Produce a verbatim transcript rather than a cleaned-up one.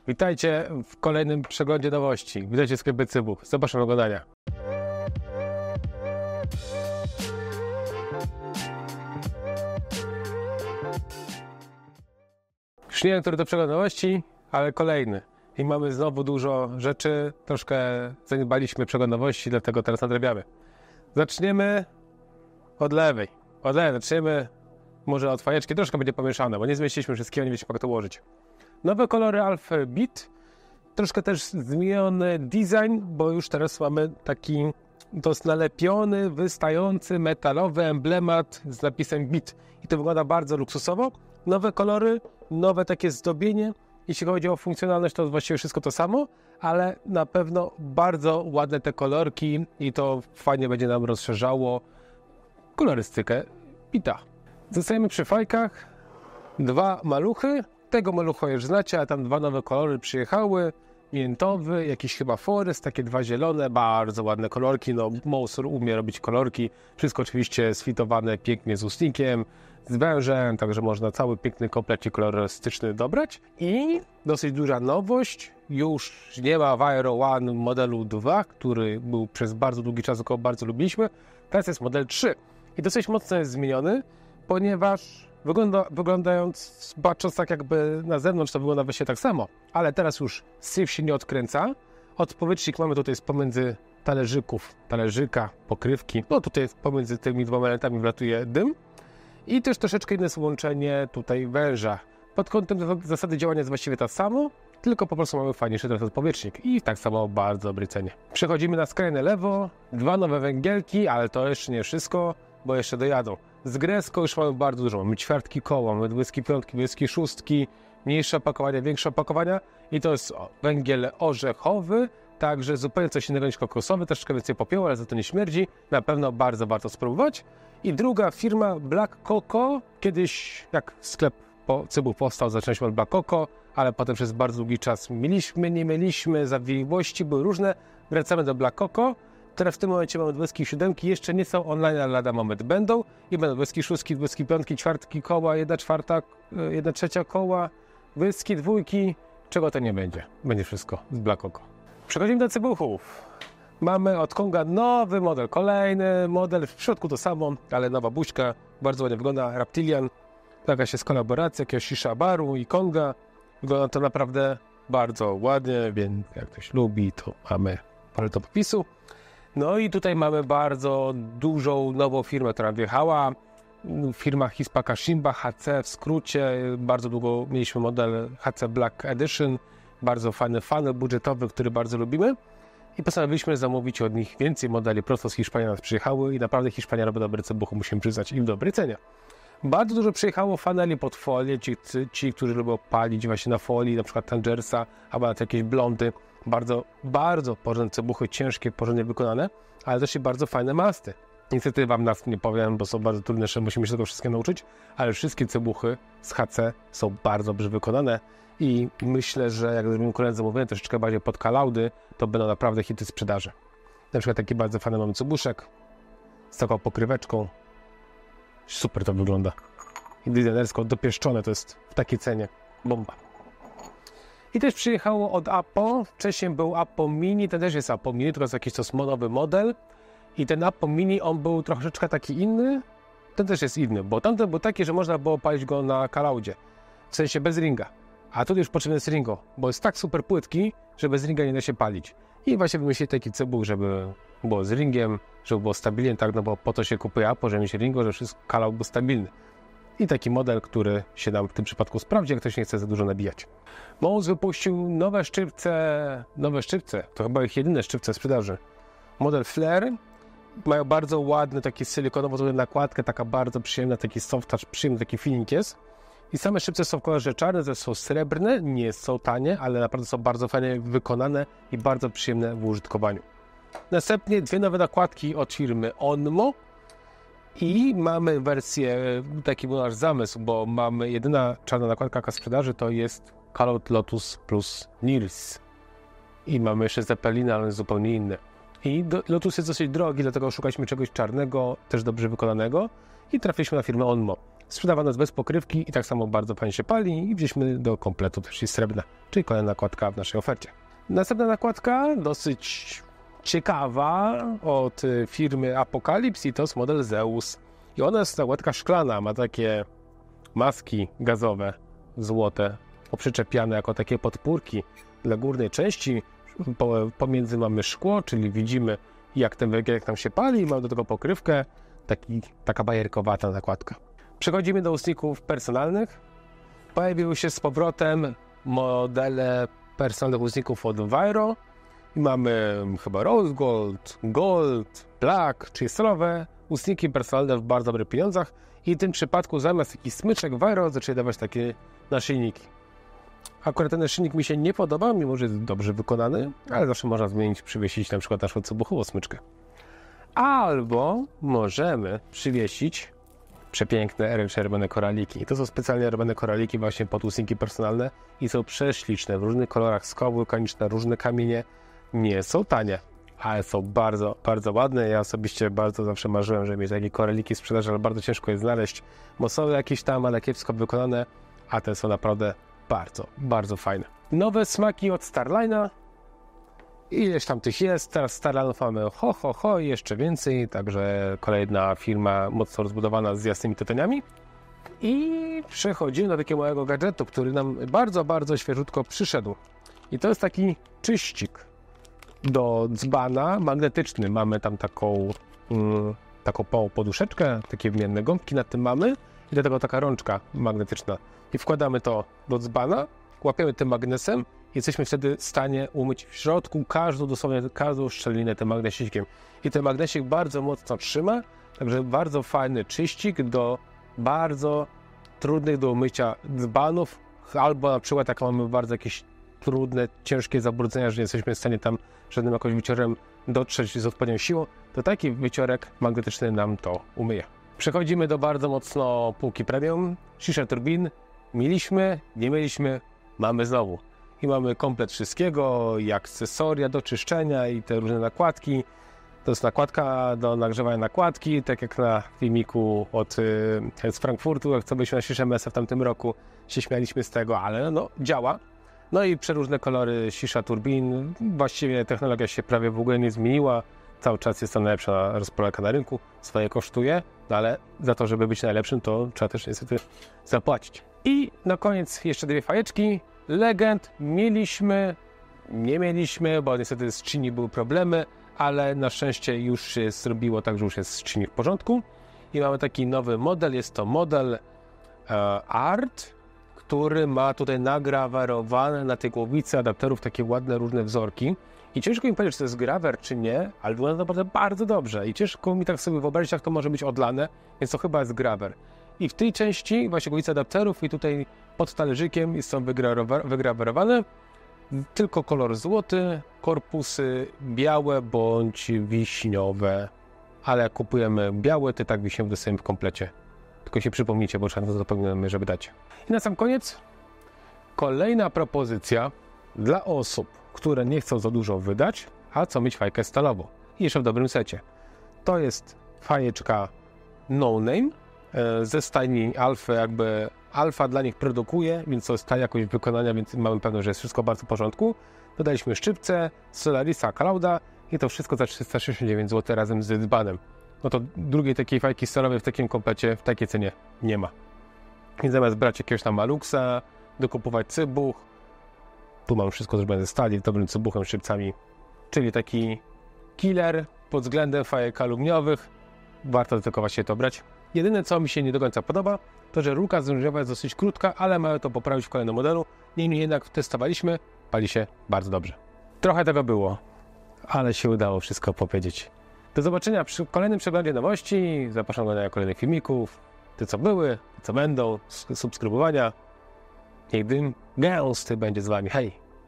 Witajcie w kolejnym przeglądzie nowości. Witajcie w sklepie Cybuch. Zapraszam do oglądania. Już nie wiem, który to przegląd nowości, ale kolejny. I mamy znowu dużo rzeczy. Troszkę zaniedbaliśmy przegląd nowości, dlatego teraz nadrabiamy. Zaczniemy od lewej. Od lewej zaczniemy może od fajeczki. Troszkę będzie pomieszane, bo nie zmieściliśmy wszystkiego, nie wiecie, jak to ułożyć. Nowe kolory Alphabet. Troszkę też zmieniony design, bo już teraz mamy taki dość nalepiony, wystający, metalowy emblemat z napisem Beat. I to wygląda bardzo luksusowo. Nowe kolory, nowe takie zdobienie. Jeśli chodzi o funkcjonalność, to właściwie wszystko to samo, ale na pewno bardzo ładne te kolorki i to fajnie będzie nam rozszerzało kolorystykę Beata. Zostajemy przy fajkach. Dwa maluchy. Tego malucha już znacie, a tam dwa nowe kolory przyjechały. Miętowy, jakiś chyba forest, takie dwa zielone, bardzo ładne kolorki. No, Mouser umie robić kolorki. Wszystko oczywiście sfitowane pięknie z ustnikiem, z wężem, także można cały piękny komplecik kolorystyczny dobrać. I dosyć duża nowość, już nie ma Viro One modelu dwa, który był przez bardzo długi czas, około bardzo lubiliśmy. Teraz jest model trzy i dosyć mocno jest zmieniony, ponieważ Wygląda, wyglądając, patrząc tak jakby na zewnątrz, to wygląda właśnie tak samo, ale teraz już syf się nie odkręca. Odpowietrznik mamy tutaj z pomiędzy talerzyków, talerzyka, pokrywki. No tutaj pomiędzy tymi dwoma elementami wlatuje dym. I też troszeczkę inne złączenie tutaj węża. Pod kątem zasady działania jest właściwie to samo, tylko po prostu mamy fajniejszy teraz odpowietrznik i tak samo bardzo dobrej cenie. Przechodzimy na skrajne lewo, dwa nowe węgielki, ale to jeszcze nie wszystko, bo jeszcze dojadą. Z Gresco już mamy bardzo dużo, mamy ćwiartki koła, mamy dwudziestki piątki, dwudziestki szóstki, mniejsze opakowania, większe opakowania i to jest o, węgiel orzechowy, także zupełnie coś innego niż kokosowy, troszkę więcej popiołu, ale za to nie śmierdzi, na pewno bardzo warto spróbować. I druga firma Black Coco, kiedyś jak sklep po Cybuch powstał, zaczęliśmy od Black Coco, ale potem przez bardzo długi czas mieliśmy, nie mieliśmy, zawiłości były różne, wracamy do Black Coco. Teraz w tym momencie mamy dwudziestki siódemki, jeszcze nie są online, ale lada moment będą. I będą dwudziestki szóstki, dwudziestki piątki, ćwiartki koła, jedna czwarta, jedna trzecia koła, dwudziestki dwójki, czego to nie będzie. Będzie wszystko z Black Coco. Przechodzimy do Cybuchów. Mamy od Konga nowy model, kolejny model, w środku to samo, ale nowa buźka, bardzo ładnie wygląda, Reptilian. Taka jest kolaboracja, jakiegoś Shisha Baru i Konga. Wygląda to naprawdę bardzo ładnie, więc jak ktoś lubi, to mamy parę do popisu. No i tutaj mamy bardzo dużą nową firmę, która wjechała. Firma Hispaka Shimba, H C w skrócie. Bardzo długo mieliśmy model H C Black Edition. Bardzo fajny funnel budżetowy, który bardzo lubimy. I postanowiliśmy zamówić od nich więcej modeli. Prosto z Hiszpanii nas przyjechały i naprawdę Hiszpania robi dobre Cybuchy, musimy przyznać, i w dobrej cenie. Bardzo dużo przyjechało funneli pod folię, ci, ci, którzy lubią palić właśnie na folii, na przykład Tangersa, albo na jakieś blondy. Bardzo, bardzo porządne cybuchy, ciężkie, porządnie wykonane, ale też i bardzo fajne masty. Niestety wam nas nie powiem, bo są bardzo trudne, że musimy się tego wszystkiego nauczyć, ale wszystkie cybuchy z H C są bardzo dobrze wykonane i myślę, że jak zrobimy kolejne zamówienie troszeczkę bardziej pod kalaudy, to będą naprawdę hity sprzedaży. Na przykład taki bardzo fajny mamy cybuszek z taką pokryweczką. Super to wygląda. I designersko dopieszczone, to jest w takiej cenie. Bomba. I też przyjechało od Appo. Wcześniej był Appo Mini, ten też jest Appo Mini, tylko jest jakiś to nowy model. I ten Appo Mini, on był troszeczkę taki inny. Ten też jest inny, bo tamten był taki, że można było palić go na kalaudzie. W sensie bez ringa. A tu już potrzebny jest ringo, bo jest tak super płytki, że bez ringa nie da się palić. I właśnie wymyślili taki cybuch, żeby było z ringiem, żeby było stabilnie, tak, no bo po to się kupuje Appo, żeby mieć ringo, że wszystko kalaut był stabilny. I taki model, który się nam w tym przypadku sprawdzi, jak ktoś nie chce za dużo nabijać. Mouser wypuścił nowe szczypce, nowe szczypce, to chyba ich jedyne szczypce sprzedaży. Model Flare, mają bardzo ładny, taki silikonowo nakładkę, taka bardzo przyjemna, taki soft touch, przyjemny taki feeling jest. I same szczypce są w kolorze czarne, to są srebrne, nie są tanie, ale naprawdę są bardzo fajnie wykonane i bardzo przyjemne w użytkowaniu. Następnie dwie nowe nakładki od firmy Onmo. I mamy wersję, taki był nasz zamysł, bo mamy jedyna czarna nakładka jaka sprzedaży, to jest Calout Lotus plus Nirs. I mamy jeszcze Zeppelina, ale on jest zupełnie inny. I do, Lotus jest dosyć drogi, dlatego szukaliśmy czegoś czarnego, też dobrze wykonanego i trafiliśmy na firmę Onmo. sprzedawana jest bez pokrywki i tak samo bardzo fajnie się pali i wzięliśmy do kompletu też jest srebrna, czyli kolejna nakładka w naszej ofercie. Następna nakładka, dosyć ciekawa, od firmy Apocalypse i to jest model Zeus. I ona jest nakładka szklana, ma takie maski gazowe, złote, poprzyczepiane jako takie podpórki dla górnej części. Pomiędzy mamy szkło, czyli widzimy jak ten węgielek nam się pali i mamy do tego pokrywkę, taki, taka bajerkowata nakładka. Przechodzimy do ustników personalnych. Pojawiły się z powrotem modele personalnych ustników od Vairo. I mamy chyba Rose Gold, Gold, Black, czyli stalowe ustniki personalne w bardzo dobrych pieniądzach. I w tym przypadku zamiast takich smyczek Vairo zaczęli dawać takie naszyjniki. Akurat ten naszyjnik mi się nie podoba, mimo że jest dobrze wykonany, ale zawsze można zmienić, przywiesić na przykład naszą cebuchową smyczkę. Albo możemy przywiesić przepiękne ręcznie robione koraliki. I to są specjalnie robione koraliki właśnie pod ustniki personalne i są prześliczne w różnych kolorach, skały wulkaniczne, różne kamienie. Nie są tanie, ale są bardzo, bardzo ładne. Ja osobiście bardzo zawsze marzyłem, żeby mieć takie koraliki w sprzedaży, ale bardzo ciężko je znaleźć, bo są jakieś tam, ale kiepsko wykonane, a te są naprawdę bardzo, bardzo fajne. Nowe smaki od Starline'a. Ileś tam tych jest, teraz Starline'ów mamy ho, ho, ho i jeszcze więcej, także kolejna firma mocno rozbudowana z jasnymi tytoniami. I przechodzimy do takiego małego gadżetu, który nam bardzo, bardzo świeżutko przyszedł. I to jest taki czyścik do dzbana magnetyczny. Mamy tam taką, mm, taką poduszeczkę, takie wymienne gąbki nad tym mamy i do tego taka rączka magnetyczna. I wkładamy to do dzbana, łapiemy tym magnesem i jesteśmy wtedy w stanie umyć w środku każdą, dosłownie każdą szczelinę tym magnesikiem. I ten magnesik bardzo mocno trzyma, także bardzo fajny czyścik do bardzo trudnych do umycia dzbanów, albo na przykład jak mamy bardzo jakieś trudne, ciężkie zabrudzenia, że nie jesteśmy w stanie tam żadnym jakimś wyciorem dotrzeć z odpowiednią siłą, to taki wyciorek magnetyczny nam to umyje. Przechodzimy do bardzo mocno półki premium. Shisha turbin. Mieliśmy, nie mieliśmy, mamy znowu. I mamy komplet wszystkiego, i akcesoria do czyszczenia, i te różne nakładki. To jest nakładka do nagrzewania nakładki, tak jak na filmiku od, z Frankfurtu, jak co byliśmy na Shisha M S w tamtym roku, się śmialiśmy z tego, ale no działa. No i przeróżne kolory Shisha turbin. Właściwie technologia się prawie w ogóle nie zmieniła. Cały czas jest to najlepsza rozpalaka na rynku. Swoje kosztuje, no ale za to, żeby być najlepszym, to trzeba też niestety zapłacić. I na koniec jeszcze dwie fajeczki. Legend mieliśmy, nie mieliśmy, bo niestety z czyni były problemy, ale na szczęście już się zrobiło tak, że już jest z czyni w porządku. I mamy taki nowy model, jest to model e, Art, który ma tutaj nagrawerowane na tej głowicy adapterów takie ładne różne wzorki. I ciężko mi powiedzieć, czy to jest grawer, czy nie, ale wygląda naprawdę bardzo dobrze. I ciężko mi tak sobie wyobrazić, jak to może być odlane, więc to chyba jest grawer. I w tej części właśnie głowicy adapterów i tutaj pod talerzykiem są wygrawerowane tylko kolor złoty, korpusy białe bądź wiśniowe. Ale jak kupujemy białe, to tak wiśniowe dostajemy w komplecie. Tylko się przypomnijcie, bo czasem zapominamy, żeby dać. I na sam koniec kolejna propozycja dla osób, które nie chcą za dużo wydać, a chcą mieć fajkę stalową. I jeszcze w dobrym secie. To jest fajeczka No Name ze stajni Alfy, jakby Alfa dla nich produkuje, więc to jest ta jakość wykonania, więc mamy pewność, że jest wszystko bardzo w porządku. Dodaliśmy szczypce, Solarisa Clouda i to wszystko za trzysta sześćdziesiąt dziewięć złotych razem z dzbanem. No to drugiej takiej fajki stalowej w takim komplecie, w takiej cenie nie ma. Więc zamiast brać jakiegoś tam Maluxa, dokupować cybuch, tu mam wszystko zrobione ze stali, dobrym cybuchem, szczypcami, czyli taki killer pod względem fajek aluminiowych. Warto tylko właśnie to brać. Jedyne, co mi się nie do końca podoba, to że rurka zrężniowa jest dosyć krótka, ale mają to poprawić w kolejnym modelu. Niemniej jednak testowaliśmy, pali się bardzo dobrze. Trochę tego było, ale się udało wszystko powiedzieć. Do zobaczenia przy kolejnym przeglądzie nowości. Zapraszam do oglądania kolejnych filmików. Te co były, te co będą, subskrybowania. Niech dym gęsty będzie z wami. Hej!